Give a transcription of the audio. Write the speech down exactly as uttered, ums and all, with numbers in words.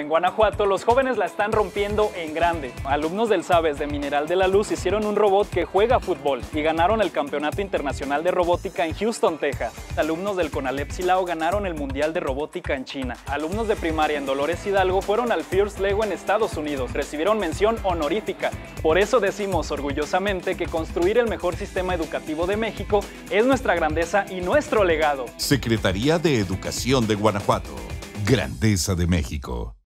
Guanajuato, los jóvenes la están rompiendo en grande. Alumnos del Sabes de Mineral de la Luz hicieron un robot que juega fútbol y ganaron el Campeonato Internacional de Robótica en Houston, Texas. Alumnos del Conalep Silao ganaron el Mundial de Robótica en China. Alumnos de primaria en Dolores Hidalgo fueron al First Lego en Estados Unidos. Recibieron mención honorífica. Por eso decimos orgullosamente que construir el mejor sistema educativo de México es nuestra grandeza y nuestro legado. Secretaría de Educación de Guanajuato. Grandeza de México.